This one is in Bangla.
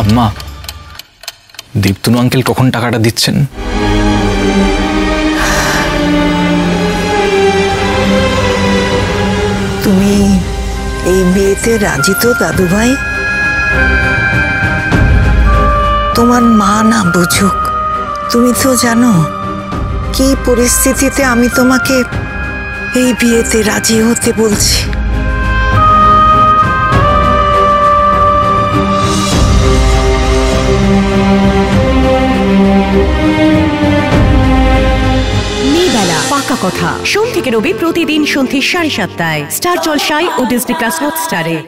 আম্মা, দীপ্তনু আঙ্কেল কখন টাকাটা দিচ্ছেন? তুমি এই বিয়েতে রাজি তো দাদু ভাই? তোমার মা না বুঝুক, তুমি তো জানো কি পরিস্থিতিতে আমি তোমাকে এই বিয়েতে রাজি হতে বলছি। মেয়েবেলা পাকা কথা, সোম থেকে রবি প্রতিদিন সন্ধ্যে 7:30টায় স্টার জলসায় ও ডিজনি প্লাস হটস্টারে।